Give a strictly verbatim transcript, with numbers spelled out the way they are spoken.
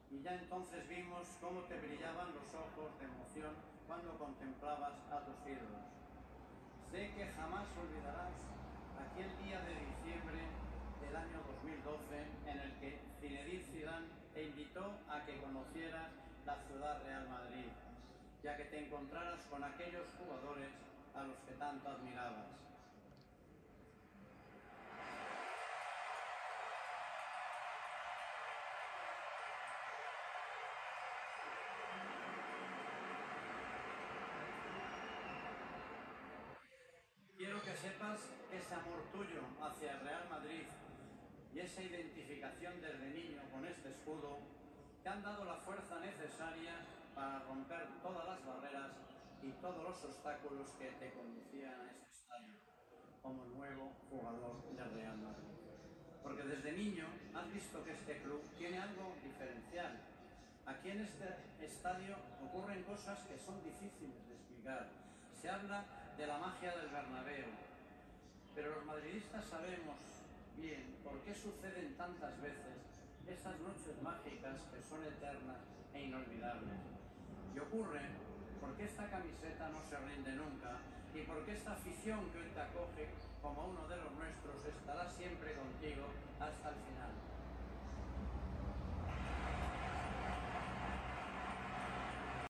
y ya entonces vimos cómo te brillaban los ojos de emoción cuando contemplabas a tus ídolos. Sé que jamás olvidarás aquel día de diciembre del año dos mil doce en el que Zinedine Zidane te invitó a que conocieras la ciudad Real Madrid, ya que te encontraras con aquellos jugadores a los que tanto admirabas. Quiero que sepas que ese amor tuyo hacia el Real Madrid y esa identificación desde niño con este escudo te han dado la fuerza necesaria para romper todas las barreras y todos los obstáculos que te conducían a este estadio como nuevo jugador del Real Madrid. Porque desde niño has visto que este club tiene algo diferencial. Aquí en este estadio ocurren cosas que son difíciles de explicar. Se habla de la magia del Bernabéu, pero los madridistas sabemos bien por qué suceden tantas veces esas noches mágicas que son eternas e inolvidables. Y ocurre porque esta camiseta no se rinde nunca y porque esta afición que hoy te acoge como uno de los nuestros estará siempre contigo hasta el final.